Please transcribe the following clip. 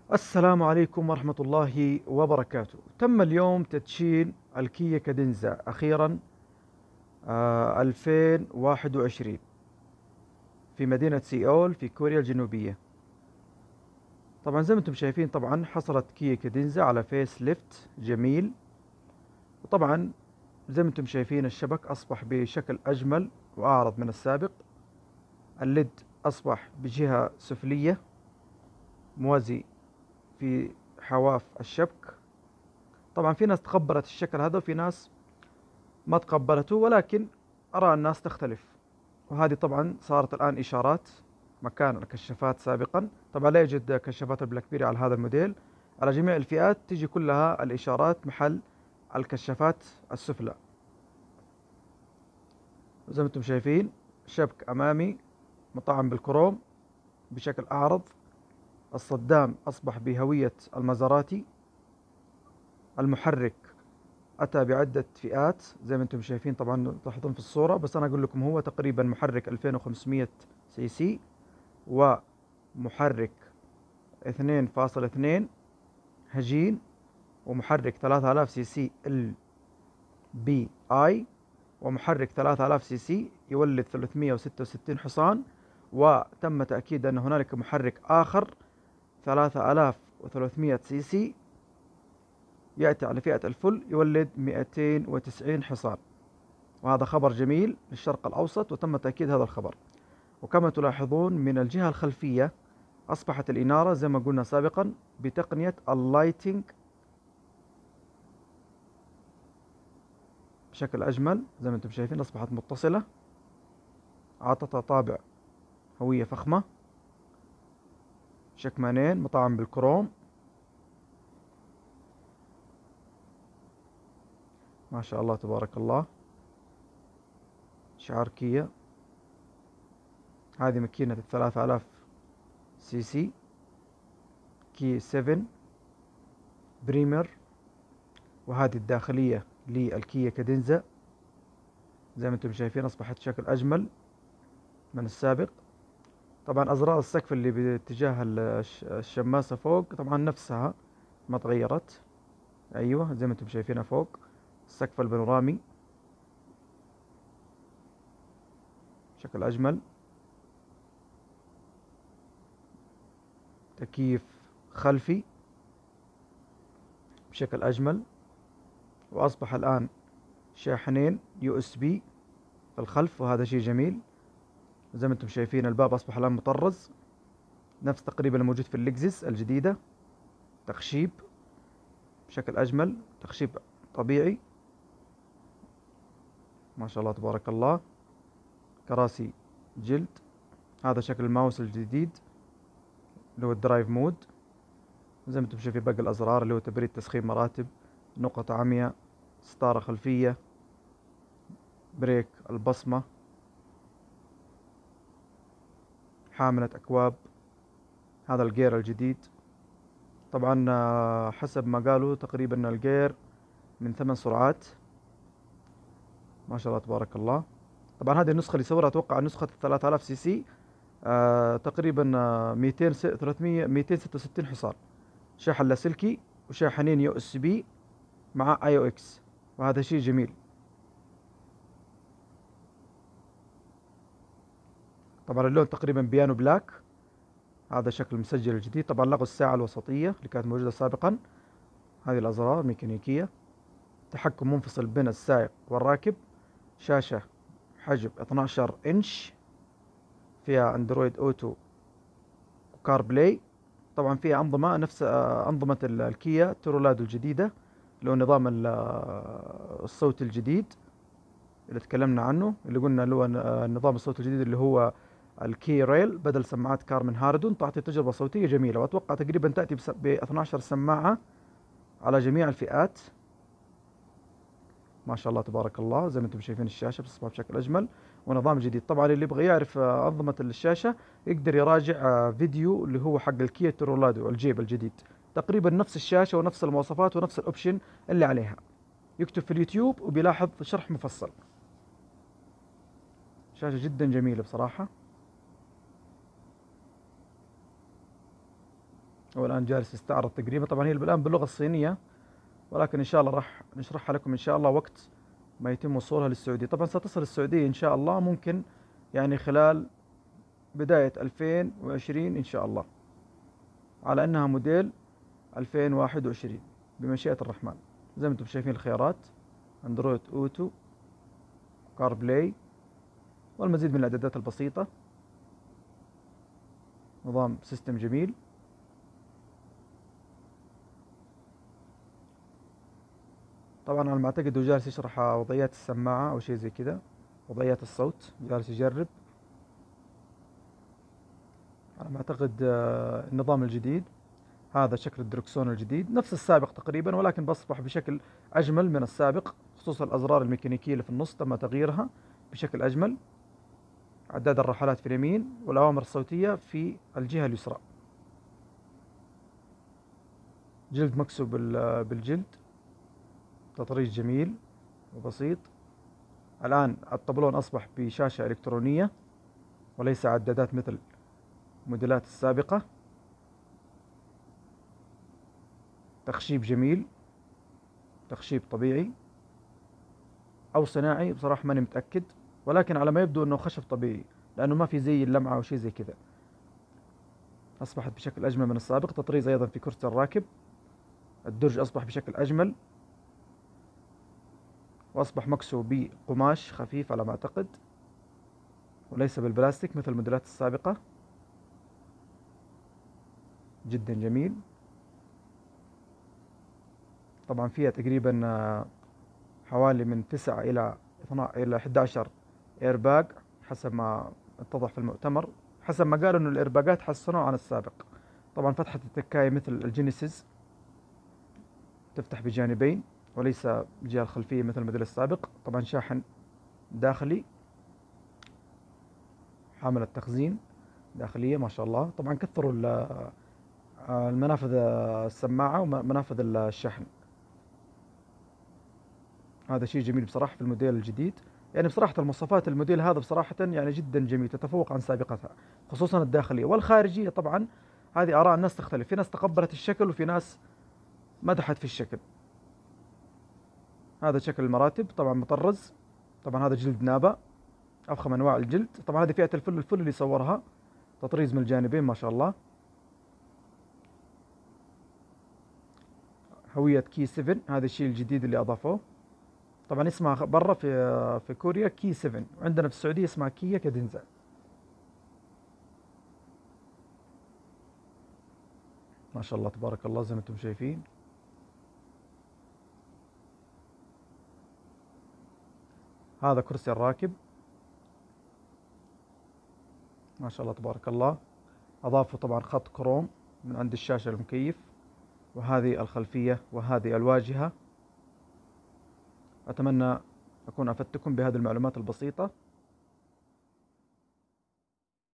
السلام عليكم ورحمة الله وبركاته. تم اليوم تدشين الكيا كادينزا أخيرا 2021 في مدينة سيول في كوريا الجنوبية. طبعا زي ما انتم شايفين، طبعا حصلت كيا كادينزا على فيس ليفت جميل. وطبعا زي ما انتم شايفين الشبك أصبح بشكل أجمل وأعرض من السابق. الليد أصبح بجهة سفلية موازي في حواف الشبك. طبعا في ناس تقبلت الشكل هذا وفي ناس ما تقبلته، ولكن أرى الناس تختلف. وهذه طبعا صارت الآن إشارات مكان الكشافات. سابقا طبعا لا يوجد كشافات البلاك بيري على هذا الموديل. على جميع الفئات تجي كلها الإشارات محل الكشافات السفلى. زي ما انتم شايفين شبك أمامي مطعم بالكروم بشكل أعرض. الصدام أصبح بهوية المازراتي. المحرك أتى بعدة فئات زي ما انتم شايفين، طبعا تلاحظون في الصورة، بس أنا أقول لكم هو تقريبا محرك 2500 سي سي ومحرك 2.2 هجين ومحرك 3000 سي سي ال بي اي ومحرك 3000 سي سي يولد 366 حصان. وتم تأكيد أن هنالك محرك آخر 3300 سي سي يأتي على فئة الفل يولد 290 حصان. وهذا خبر جميل للشرق الأوسط وتم تأكيد هذا الخبر. وكما تلاحظون من الجهة الخلفية أصبحت الإنارة زي ما قلنا سابقا بتقنية اللايتنج بشكل أجمل. زي ما انتم شايفين أصبحت متصلة، أعطتها طابع هوية فخمة. شكمانين مطعم بالكروم ما شاء الله تبارك الله. شعار كيا. هذه ماكينة 3000 سي سي كي 7 بريمر. وهذه الداخلية للكيا كادينزا زي ما انتم شايفين أصبحت شكل أجمل من السابق. طبعا أزرار السقف اللي باتجاه الشماسة فوق طبعا نفسها ما تغيرت. أيوة زي ما انتم شايفينها فوق السقف البانورامي بشكل أجمل. تكييف خلفي بشكل أجمل. وأصبح الآن شاحنين يو اس بي في الخلف وهذا شيء جميل. زي ما انتم شايفين الباب أصبح الآن مطرز نفس تقريبا الموجود في اللكزس الجديدة. تخشيب بشكل أجمل، تخشيب طبيعي ما شاء الله تبارك الله. كراسي جلد. هذا شكل الماوس الجديد اللي هو الدرايف مود. زي ما انتم شايفين باقي الأزرار اللي هو تبريد تسخين مراتب، نقط عمياء، ستارة خلفية، بريك البصمة، حاملة أكواب. هذا الجير الجديد. طبعا حسب ما قالوا تقريبا الجير من 8 سرعات ما شاء الله تبارك الله. طبعا هذه النسخة اللي صورها أتوقع نسخة 3000 سي سي تقريبا 200 300 266 حصان. شاحن لاسلكي وشاحنين يو اس بي مع اي او اكس وهذا شيء جميل. طبعا اللون تقريبا بيانو بلاك. هذا شكل مسجل الجديد. طبعا لغوا الساعة الوسطية اللي كانت موجودة سابقا. هذه الأزرار ميكانيكية. تحكم منفصل بين السائق والراكب. شاشة حجم 12 إنش فيها أندرويد أوتو وكار بلاي. طبعا فيها أنظمة نفس أنظمة الكيا تورولادو الجديدة اللي هو نظام الصوت الجديد اللي تكلمنا عنه، اللي قلنا اللي هو نظام الصوت الجديد اللي هو الكي ريل بدل سماعات كارمن هاردون. تعطي تجربة صوتية جميلة وأتوقع تقريبا تأتي ب 12 سماعة على جميع الفئات ما شاء الله تبارك الله. زي ما انتم شايفين الشاشة بتصبح بشكل أجمل ونظام جديد. طبعا اللي يبغى يعرف أنظمة الشاشة يقدر يراجع فيديو اللي هو حق الكيا تورولادو الجيب الجديد. تقريبا نفس الشاشة ونفس المواصفات ونفس الأوبشن اللي عليها. يكتب في اليوتيوب وبيلاحظ شرح مفصل. شاشة جدا جميلة بصراحة. هو الآن جالس يستعرض تقريبا. طبعا هي الآن باللغة الصينية، ولكن إن شاء الله راح نشرحها لكم إن شاء الله وقت ما يتم وصولها للسعودية. طبعا ستصل السعودية إن شاء الله ممكن يعني خلال بداية 2020 إن شاء الله، على أنها موديل 2021 بمشيئة الرحمن. زي ما انتم شايفين الخيارات: اندرويد اوتو، كار بلاي، والمزيد من الاعدادات البسيطة. نظام سيستم جميل. طبعا على ما اعتقد هو جالس يشرح وضعيات السماعة او شيء زي كذا، وضعيات الصوت جالس يجرب. على ما اعتقد النظام الجديد هذا شكل الدركسون الجديد نفس السابق تقريبا، ولكن بأصبح بشكل أجمل من السابق، خصوصا الأزرار الميكانيكية اللي في النص تم تغييرها بشكل أجمل. عداد الرحلات في اليمين، والأوامر الصوتية في الجهة اليسرى. جلد مكسو بالجلد، تطريز جميل وبسيط. الآن الطبلون أصبح بشاشة إلكترونية وليس عدادات مثل الموديلات السابقة. تخشيب جميل، تخشيب طبيعي أو صناعي بصراحة ماني متأكد، ولكن على ما يبدو أنه خشب طبيعي، لأنه ما في زي اللمعة أو شيء زي كذا. أصبحت بشكل أجمل من السابق. تطريز أيضا في كرسي الراكب. الدرج أصبح بشكل أجمل، وأصبح مكسو بقماش خفيف على ما أعتقد، وليس بالبلاستيك مثل الموديلات السابقة. جدا جميل. طبعا فيها تقريبا حوالي من 9 إلى 11 إيرباج حسب ما اتضح في المؤتمر، حسب ما قالوا إنه الإيرباجات حسنوا عن السابق. طبعا فتحة التكاية مثل الجينيسيس، تفتح بجانبين وليس الجهة الخلفية مثل الموديل السابق. طبعا شاحن داخلي، حامل التخزين داخلية ما شاء الله. طبعا كثروا المنافذ السماعة ومنافذ الشحن. هذا شيء جميل بصراحة في الموديل الجديد. يعني بصراحة المواصفات الموديل هذا بصراحة يعني جدا جميل، تتفوق عن سابقتها، خصوصا الداخلية والخارجية. طبعا هذه آراء الناس تختلف، في ناس تقبلت الشكل وفي ناس مدحت في الشكل. هذا شكل المراتب، طبعا مطرز. طبعا هذا جلد نابا، أفخم أنواع الجلد. طبعا هذه فئة الفل اللي صورها، تطريز من الجانبين ما شاء الله. هوية كي 7، هذا الشيء الجديد اللي أضافوه. طبعا اسمها برا في كوريا كي 7، وعندنا في السعودية اسمها كيا كادينزا. ما شاء الله تبارك الله زي ما انتم شايفين. هذا كرسي الراكب، ما شاء الله تبارك الله. أضافوا طبعا خط كروم من عند الشاشة المكيف، وهذه الخلفية وهذه الواجهة. أتمنى أكون أفدتكم بهذه المعلومات البسيطة.